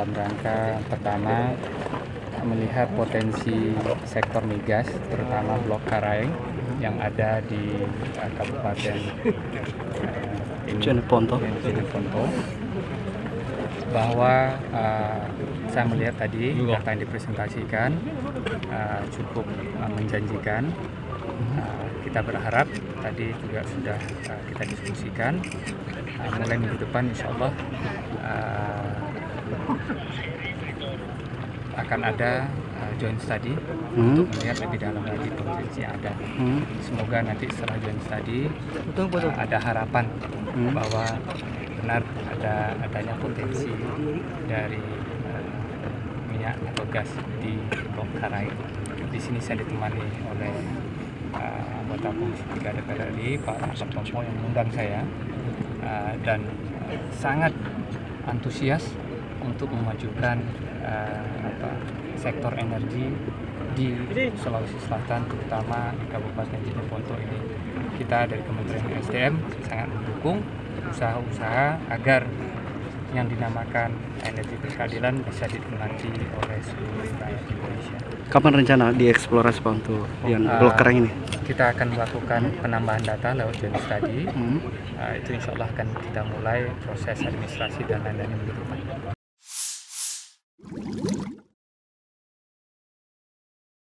dalam rangka pertama melihat potensi sektor migas, terutama Blok Karaeng yang ada di Kabupaten Jeneponto, bahwa saya melihat tadi data yang dipresentasikan cukup menjanjikan. Kita berharap tadi juga sudah kita diskusikan mulai minggu depan insya Allah akan ada joint study untuk melihat lebih dalam lagi potensi yang ada. Semoga nanti setelah joint study ada harapan bahwa benar adanya potensi dari minyak atau gas di Blok Karaeng. Di sini saya ditemani oleh anggota Komisi 3 DPR RI, Pak Rahmat Tompo, yang mengundang saya dan sangat antusias untuk memajukan sektor energi di Sulawesi Selatan, terutama di Kabupaten Jeneponto ini. Kita dari Kementerian SDM sangat mendukung usaha-usaha agar yang dinamakan energi berkeadilan bisa dinikmati oleh seluruh rakyat Indonesia. Kapan rencana dieksplorasi Pak untuk yang Blok Karaeng ini? Kita akan melakukan penambahan data lewat joint study. Itu insya Allah akan kita mulai proses administrasi dan lain-lain minggu depan.